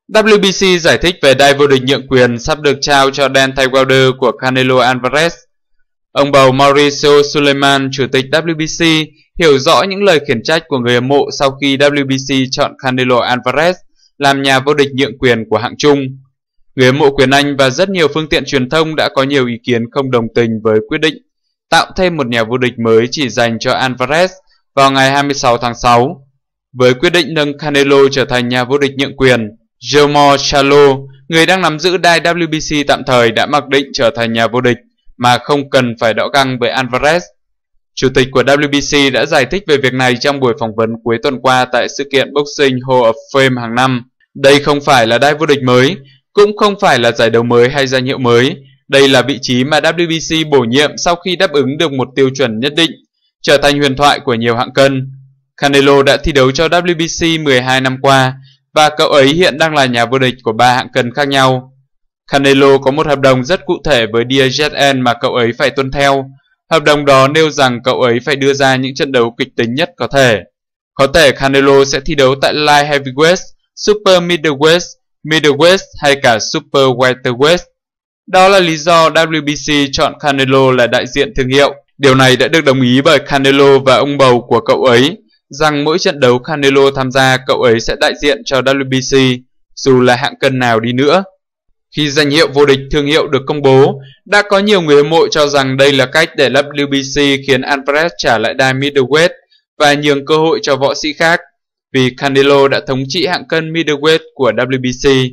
WBC giải thích về đai vô địch nhượng quyền sắp được trao cho Deontay Wilder của Canelo Alvarez. Ông bầu Mauricio Suleiman, chủ tịch WBC, hiểu rõ những lời khiển trách của người hâm mộ sau khi WBC chọn Canelo Alvarez làm nhà vô địch nhượng quyền của hạng trung. Người hâm mộ quyền Anh và rất nhiều phương tiện truyền thông đã có nhiều ý kiến không đồng tình với quyết định tạo thêm một nhà vô địch mới chỉ dành cho Alvarez vào ngày 26 tháng 6. Với quyết định nâng Canelo trở thành nhà vô địch nhượng quyền, Jermall Charlo, người đang nắm giữ đai WBC tạm thời, đã mặc định trở thành nhà vô địch mà không cần phải đọ găng với Alvarez. Chủ tịch của WBC đã giải thích về việc này trong buổi phỏng vấn cuối tuần qua tại sự kiện Boxing Hall of Fame hàng năm. Đây không phải là đai vô địch mới, cũng không phải là giải đấu mới hay danh hiệu mới. Đây là vị trí mà WBC bổ nhiệm sau khi đáp ứng được một tiêu chuẩn nhất định, trở thành huyền thoại của nhiều hạng cân. Canelo đã thi đấu cho WBC 12 năm qua và cậu ấy hiện đang là nhà vô địch của 3 hạng cân khác nhau. Canelo có một hợp đồng rất cụ thể với DAZN mà cậu ấy phải tuân theo. Hợp đồng đó nêu rằng cậu ấy phải đưa ra những trận đấu kịch tính nhất có thể. Có thể Canelo sẽ thi đấu tại Light Heavyweight, Super Middleweight, Middleweight hay cả Super Welterweight. Đó là lý do WBC chọn Canelo là đại diện thương hiệu. Điều này đã được đồng ý bởi Canelo và ông bầu của cậu ấy, rằng mỗi trận đấu Canelo tham gia, cậu ấy sẽ đại diện cho WBC, dù là hạng cân nào đi nữa. Khi danh hiệu vô địch thương hiệu được công bố, đã có nhiều người hâm mộ cho rằng đây là cách để WBC khiến Alvarez trả lại đai middleweight và nhường cơ hội cho võ sĩ khác, vì Canelo đã thống trị hạng cân middleweight của WBC.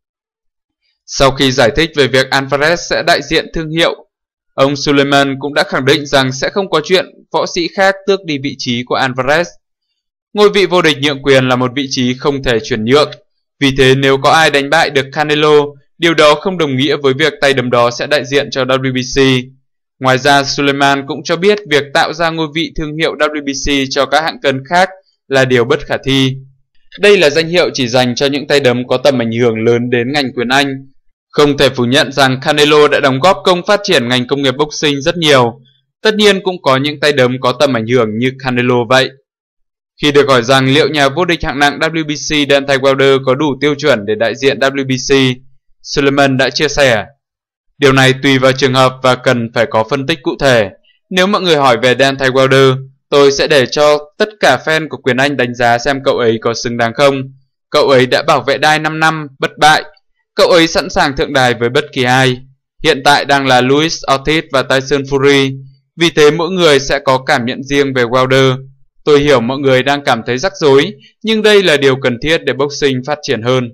Sau khi giải thích về việc Alvarez sẽ đại diện thương hiệu, ông Suleiman cũng đã khẳng định rằng sẽ không có chuyện võ sĩ khác tước đi vị trí của Alvarez. Ngôi vị vô địch nhượng quyền là một vị trí không thể chuyển nhượng, vì thế nếu có ai đánh bại được Canelo, điều đó không đồng nghĩa với việc tay đấm đó sẽ đại diện cho WBC. Ngoài ra, Suleiman cũng cho biết việc tạo ra ngôi vị thương hiệu WBC cho các hạng cân khác là điều bất khả thi. Đây là danh hiệu chỉ dành cho những tay đấm có tầm ảnh hưởng lớn đến ngành quyền Anh. Không thể phủ nhận rằng Canelo đã đóng góp công phát triển ngành công nghiệp boxing rất nhiều. Tất nhiên cũng có những tay đấm có tầm ảnh hưởng như Canelo vậy. Khi được hỏi rằng liệu nhà vô địch hạng nặng WBC Deontay Wilder có đủ tiêu chuẩn để đại diện WBC, Suleiman đã chia sẻ: điều này tùy vào trường hợp và cần phải có phân tích cụ thể. Nếu mọi người hỏi về Deontay Wilder, tôi sẽ để cho tất cả fan của quyền Anh đánh giá xem cậu ấy có xứng đáng không. Cậu ấy đã bảo vệ đai 5 năm, bất bại. Cậu ấy sẵn sàng thượng đài với bất kỳ ai. Hiện tại đang là Luis Ortiz và Tyson Fury. Vì thế mỗi người sẽ có cảm nhận riêng về Wilder. Tôi hiểu mọi người đang cảm thấy rắc rối, nhưng đây là điều cần thiết để boxing phát triển hơn.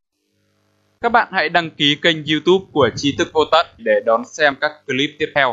Các bạn hãy đăng ký kênh YouTube của Tri Thức Vô Tận để đón xem các clip tiếp theo.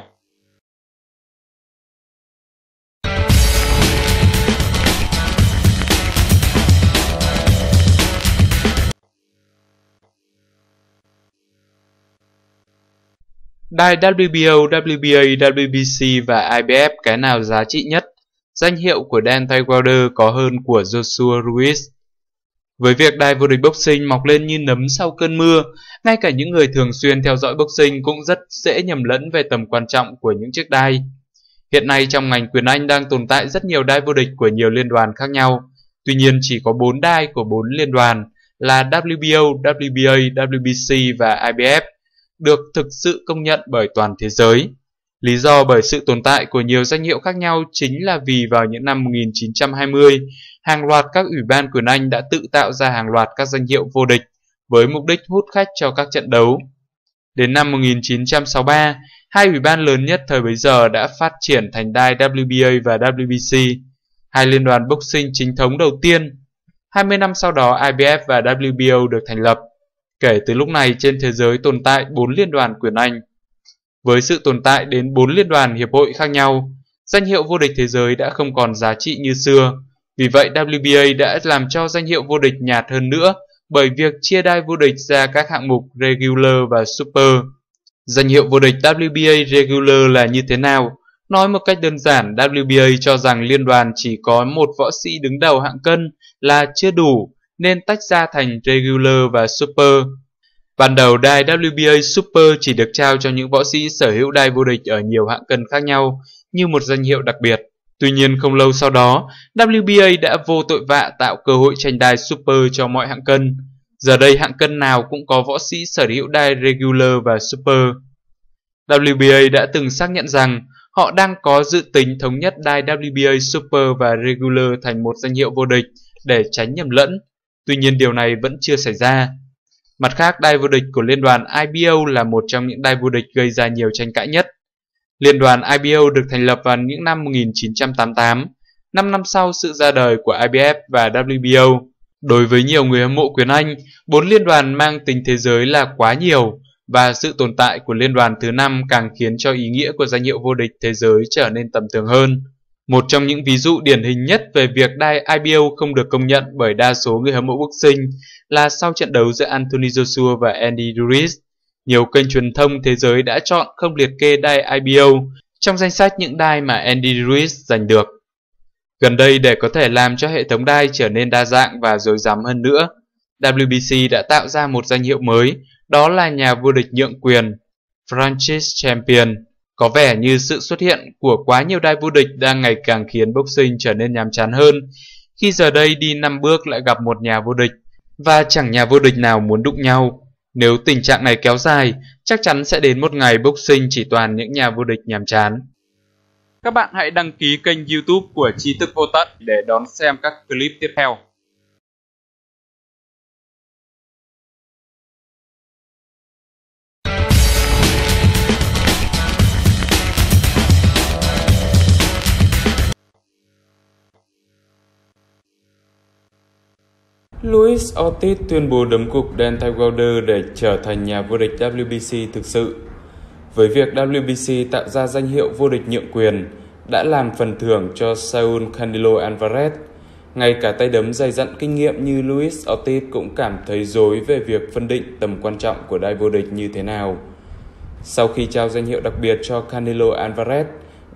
Đai WBO, WBA, WBC và IBF cái nào giá trị nhất? Danh hiệu của Deontay Wilder có hơn của Joshua Ruiz. Với việc đai vô địch boxing mọc lên như nấm sau cơn mưa, ngay cả những người thường xuyên theo dõi boxing cũng rất dễ nhầm lẫn về tầm quan trọng của những chiếc đai. Hiện nay trong ngành quyền Anh đang tồn tại rất nhiều đai vô địch của nhiều liên đoàn khác nhau. Tuy nhiên chỉ có 4 đai của 4 liên đoàn là WBO, WBA, WBC và IBF được thực sự công nhận bởi toàn thế giới. Lý do bởi sự tồn tại của nhiều danh hiệu khác nhau chính là vì vào những năm 1920, hàng loạt các ủy ban quyền Anh đã tự tạo ra hàng loạt các danh hiệu vô địch với mục đích hút khách cho các trận đấu. Đến năm 1963, hai ủy ban lớn nhất thời bấy giờ đã phát triển thành đai WBA và WBC, hai liên đoàn boxing chính thống đầu tiên. 20 năm sau đó, IBF và WBO được thành lập. Kể từ lúc này, trên thế giới tồn tại 4 liên đoàn quyền Anh. Với sự tồn tại đến 4 liên đoàn hiệp hội khác nhau, danh hiệu vô địch thế giới đã không còn giá trị như xưa. Vì vậy, WBA đã làm cho danh hiệu vô địch nhạt hơn nữa bởi việc chia đai vô địch ra các hạng mục Regular và Super. Danh hiệu vô địch WBA Regular là như thế nào? Nói một cách đơn giản, WBA cho rằng liên đoàn chỉ có một võ sĩ đứng đầu hạng cân là chưa đủ, nên tách ra thành Regular và Super. Ban đầu đai WBA Super chỉ được trao cho những võ sĩ sở hữu đai vô địch ở nhiều hạng cân khác nhau như một danh hiệu đặc biệt. Tuy nhiên không lâu sau đó, WBA đã vô tội vạ tạo cơ hội tranh đai Super cho mọi hạng cân. Giờ đây hạng cân nào cũng có võ sĩ sở hữu đai regular và super. WBA đã từng xác nhận rằng họ đang có dự tính thống nhất đai WBA Super và Regular thành một danh hiệu vô địch để tránh nhầm lẫn. Tuy nhiên điều này vẫn chưa xảy ra. Mặt khác, đai vô địch của liên đoàn IBO là một trong những đai vô địch gây ra nhiều tranh cãi nhất. Liên đoàn IBO được thành lập vào những năm 1988, 5 năm sau sự ra đời của IBF và WBO. Đối với nhiều người hâm mộ quyền Anh, 4 liên đoàn mang tính thế giới là quá nhiều, và sự tồn tại của liên đoàn thứ 5 càng khiến cho ý nghĩa của danh hiệu vô địch thế giới trở nên tầm thường hơn. Một trong những ví dụ điển hình nhất về việc đai IBO không được công nhận bởi đa số người hâm mộ boxing là sau trận đấu giữa Anthony Joshua và Andy Ruiz. Nhiều kênh truyền thông thế giới đã chọn không liệt kê đai IBO trong danh sách những đai mà Andy Ruiz giành được. Gần đây, để có thể làm cho hệ thống đai trở nên đa dạng và rối rắm hơn nữa, WBC đã tạo ra một danh hiệu mới, đó là nhà vô địch nhượng quyền, Franchise Champion. Có vẻ như sự xuất hiện của quá nhiều đai vô địch đang ngày càng khiến boxing trở nên nhàm chán hơn, khi giờ đây đi 5 bước lại gặp một nhà vô địch, và chẳng nhà vô địch nào muốn đụng nhau. Nếu tình trạng này kéo dài, chắc chắn sẽ đến một ngày boxing chỉ toàn những nhà vô địch nhàm chán. Các bạn hãy đăng ký kênh YouTube của Tri Thức Vô Tận để đón xem các clip tiếp theo. Luis Ortiz tuyên bố đấm gục Deontay Wilder để trở thành nhà vô địch WBC thực sự. Với việc WBC tạo ra danh hiệu vô địch nhượng quyền đã làm phần thưởng cho Saul Canelo Alvarez, ngay cả tay đấm dày dặn kinh nghiệm như Luis Ortiz cũng cảm thấy rối về việc phân định tầm quan trọng của đai vô địch như thế nào. Sau khi trao danh hiệu đặc biệt cho Canelo Alvarez,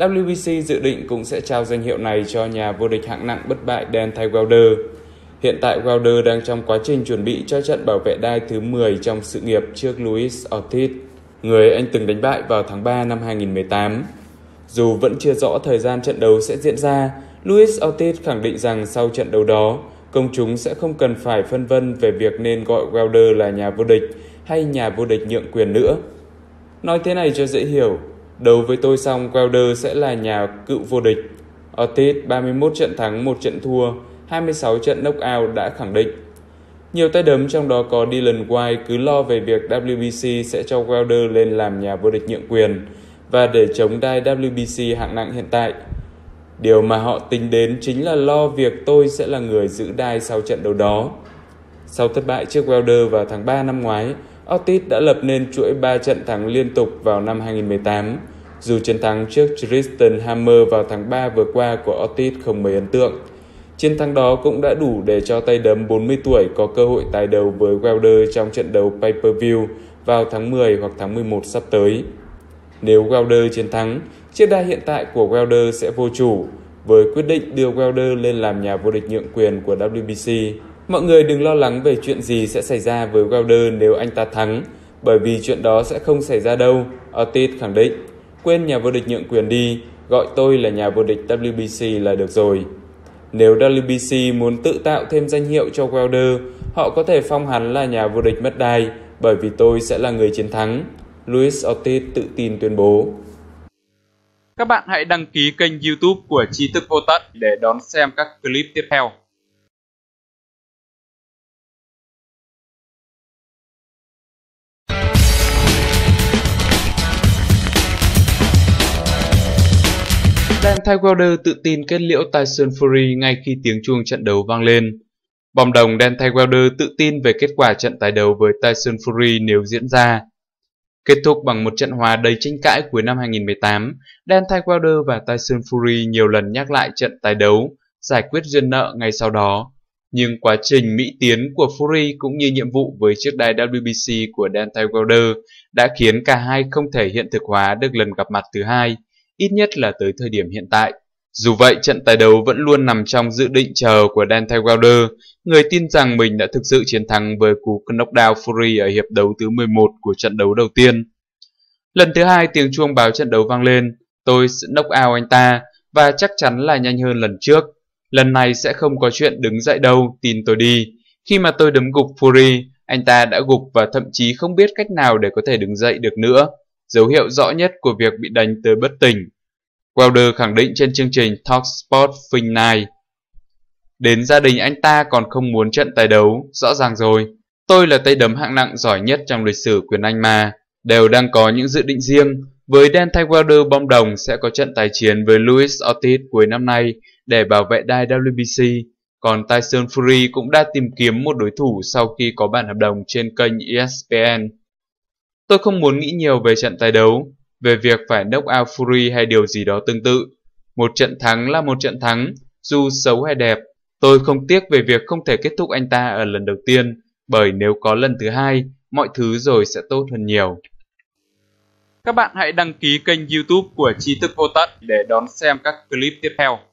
WBC dự định cũng sẽ trao danh hiệu này cho nhà vô địch hạng nặng bất bại Deontay Wilder. Hiện tại Wilder đang trong quá trình chuẩn bị cho trận bảo vệ đai thứ 10 trong sự nghiệp trước Luis Ortiz, người anh từng đánh bại vào tháng 3 năm 2018. Dù vẫn chưa rõ thời gian trận đấu sẽ diễn ra, Luis Ortiz khẳng định rằng sau trận đấu đó, công chúng sẽ không cần phải phân vân về việc nên gọi Wilder là nhà vô địch hay nhà vô địch nhượng quyền nữa. Nói thế này cho dễ hiểu, đấu với tôi xong Wilder sẽ là nhà cựu vô địch. Ortiz 31 trận thắng, 1 trận thua, 26 trận knockout đã khẳng định. Nhiều tay đấm trong đó có Dillian Whyte cứ lo về việc WBC sẽ cho Wilder lên làm nhà vô địch nhượng quyền và để chống đai WBC hạng nặng hiện tại. Điều mà họ tính đến chính là lo việc tôi sẽ là người giữ đai sau trận đấu đó. Sau thất bại trước Wilder vào tháng 3 năm ngoái, Ortiz đã lập nên chuỗi 3 trận thắng liên tục vào năm 2018. Dù chiến thắng trước Tristan Hammer vào tháng 3 vừa qua của Ortiz không mấy ấn tượng, chiến thắng đó cũng đã đủ để cho tay đấm 40 tuổi có cơ hội tái đấu với Wilder trong trận đấu pay-per-view vào tháng 10 hoặc tháng 11 sắp tới. Nếu Wilder chiến thắng, chiếc đai hiện tại của Wilder sẽ vô chủ, với quyết định đưa Wilder lên làm nhà vô địch nhượng quyền của WBC. Mọi người đừng lo lắng về chuyện gì sẽ xảy ra với Wilder nếu anh ta thắng, bởi vì chuyện đó sẽ không xảy ra đâu, Ortiz khẳng định. Quên nhà vô địch nhượng quyền đi, gọi tôi là nhà vô địch WBC là được rồi. Nếu WBC muốn tự tạo thêm danh hiệu cho Wilder, họ có thể phong hắn là nhà vô địch mất đai, bởi vì tôi sẽ là người chiến thắng, Luis Ortiz tự tin tuyên bố. Các bạn hãy đăng ký kênh YouTube của Tri Thức Vô Tận để đón xem các clip tiếp theo. Deontay Wilder tự tin kết liễu Tyson Fury ngay khi tiếng chuông trận đấu vang lên. Bom đồng Deontay Wilder tự tin về kết quả trận tái đấu với Tyson Fury nếu diễn ra. Kết thúc bằng một trận hòa đầy tranh cãi cuối năm 2018, Deontay Wilder và Tyson Fury nhiều lần nhắc lại trận tái đấu, giải quyết duyên nợ ngay sau đó. Nhưng quá trình mỹ tiến của Fury cũng như nhiệm vụ với chiếc đai WBC của Deontay Wilder đã khiến cả hai không thể hiện thực hóa được lần gặp mặt thứ hai, ít nhất là tới thời điểm hiện tại. Dù vậy, trận tái đấu vẫn luôn nằm trong dự định chờ của Deontay Wilder, người tin rằng mình đã thực sự chiến thắng với cú knockdown Fury ở hiệp đấu thứ 11 của trận đấu đầu tiên. Lần thứ hai tiếng chuông báo trận đấu vang lên, tôi sẽ knock out anh ta, và chắc chắn là nhanh hơn lần trước. Lần này sẽ không có chuyện đứng dậy đâu, tin tôi đi. Khi mà tôi đấm gục Fury, Anh ta đã gục và thậm chí không biết cách nào để có thể đứng dậy được nữa, dấu hiệu rõ nhất của việc bị đánh tới bất tỉnh. Wilder khẳng định trên chương trình TalkSport Fight Night. Đến gia đình anh ta còn không muốn trận tái đấu, rõ ràng rồi. Tôi là tay đấm hạng nặng giỏi nhất trong lịch sử quyền Anh mà, đều đang có những dự định riêng. Với Deontay Wilder bom đồng sẽ có trận tái chiến với Luis Ortiz cuối năm nay để bảo vệ đai WBC. Còn Tyson Fury cũng đã tìm kiếm một đối thủ sau khi có bản hợp đồng trên kênh ESPN. Tôi không muốn nghĩ nhiều về trận tái đấu, về việc phải knock out Fury hay điều gì đó tương tự. Một trận thắng là một trận thắng, dù xấu hay đẹp. Tôi không tiếc về việc không thể kết thúc anh ta ở lần đầu tiên, bởi nếu có lần thứ hai, mọi thứ rồi sẽ tốt hơn nhiều. Các bạn hãy đăng ký kênh YouTube của Tri Thức Vô Tận để đón xem các clip tiếp theo.